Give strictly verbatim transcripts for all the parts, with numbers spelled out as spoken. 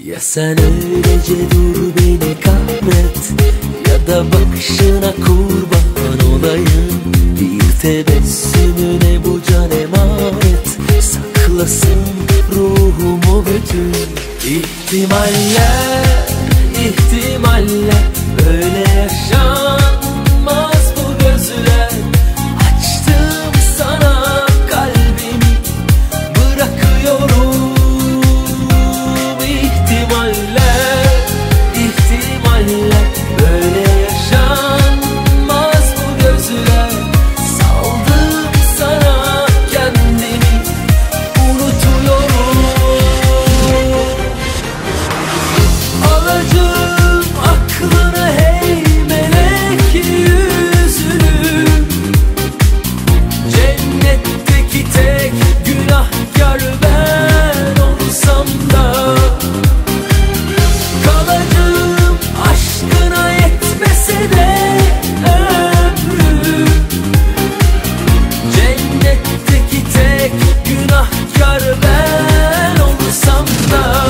Ya sen öylece dur beni kahret, ya da bakışına kurban olayım. Bir tebessümüne bu can emanet, saklasın ruhumu bütün ihtimaller, ihtimaller. Böyle yaşanmaz bu gözler. Açtım sana kalbimi, bırakıyorum. İhtimaller, ihtimaller. Böyle yaşanmaz bu gözler. Saldım sana kendimi, unutuyorum. Alacağım aklını, hey melek yüzünü. Cennetteki tek günahkar ben olsam da, kalacağım aşkına yetmese de ömrüm. Cennetteki tek günahkar ben olsam da.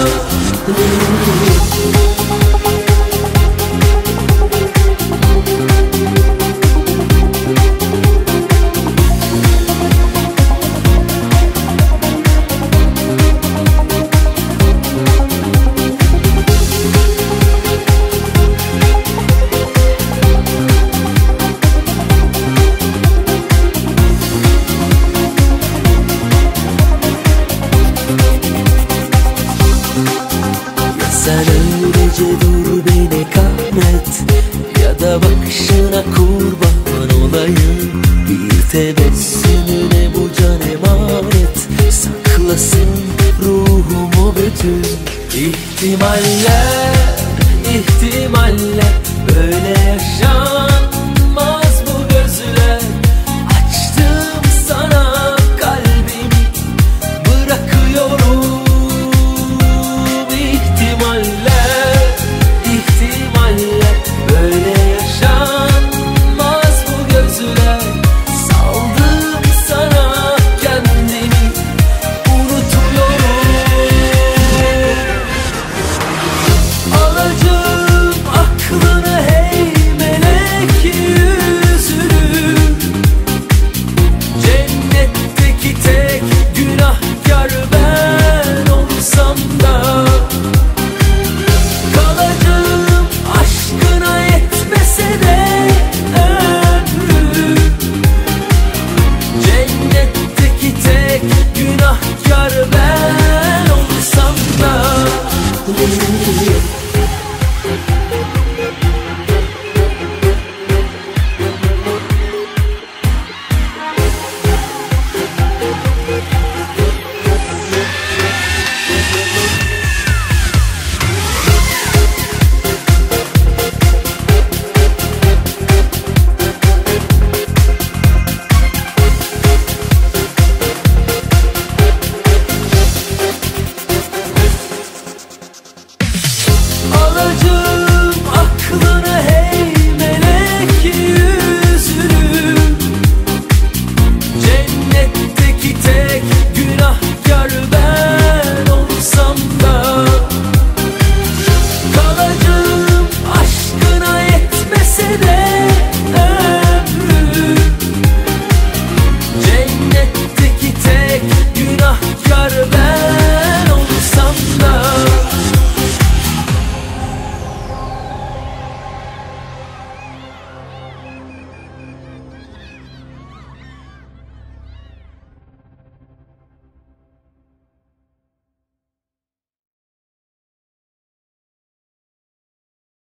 Sen öylece dur beni kahret, ya da bakışına kurban olayım. Bir tebessümüne bu can emanet, saklasın ruhumu bütün ihtimaller, ihtimaller. Böyle yaşanmaz bu gözler. Açtım sana kalbimi, bırakıyorum. İhtimaller, ihtimaller. Böyle yaşanmaz bu gözler. Saldım sana kendimi, unutuyorum. Alacağım aklını, hey melek yüzünü. Cennetteki tek günahkar ben olsam da, kalacağım aşkına yetmese de ömrüm. Cennetteki tek günahkar ben olsam da. Alacağım